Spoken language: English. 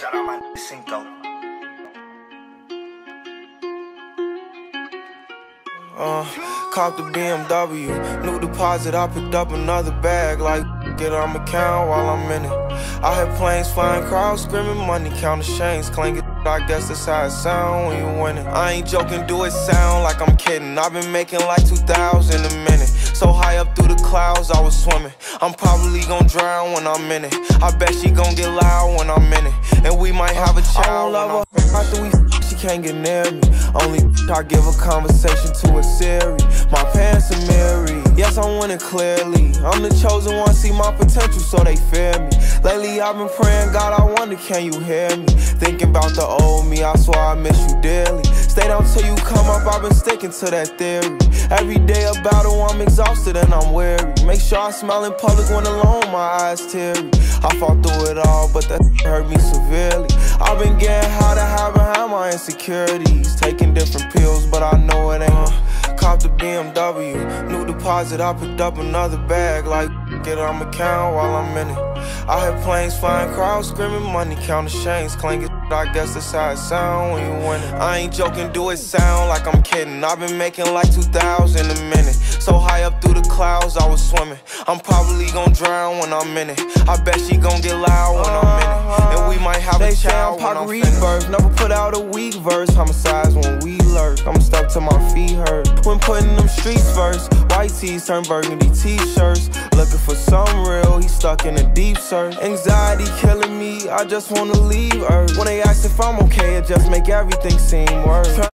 Shout out my Cinco. Caught the BMW, new deposit, I picked up another bag. Like, get on my count while I'm in it. I hear planes flying, crowds screaming, money counting chains clanking. I guess that's how it sound when you winning. I ain't joking, do it sound like I'm kidding. I've been making like 2,000 a minute. So high up through the clouds, I was swimming. I'm probably gon' drown when I'm in it. I bet she gon' get loud when I'm in it. And we might have a child. I don't love her after we she can't get near me. Only I give a conversation to a Siri. My parents are married, yes I'm winning clearly. I'm the chosen one, see my potential so they fear me. Lately I've been praying, God I wonder can you hear me. Thinking about the old me, I swear I miss you dearly. Stay down till you come up, I've been sticking to that theory. Every day a battle, I'm exhausted and I'm weary. Make sure I smile in public when alone, my eyes teary. I fought through it all, but that hurt me severely. I've been getting high to hide behind my insecurities. Taking different pills, but I know it ain't. Caught the BMW, new deposit, I picked up another bag. Like, get on my count while I'm in it. I hear planes flying, crowds screaming, money counting chains clanking. I guess that's how it sound when you winning. I ain't joking, do it sound like I'm kidding. I've been making like 2,000 a minute. So high up through the clouds, I was swimming. I'm probably gon' drown when I'm in it. I bet she gon' get loud when I'm in it. And we might have a child when I'm finished. Never put out a weak verse. Homicides when we lurk. I'm stuck till my feet hurt. When putting them streets first. White tees turn burgundy t-shirts. Looking for some real, he stuck in a deep search. Anxiety killing me, I just wanna leave Earth. When they ask if I'm okay, it just make everything seem worse.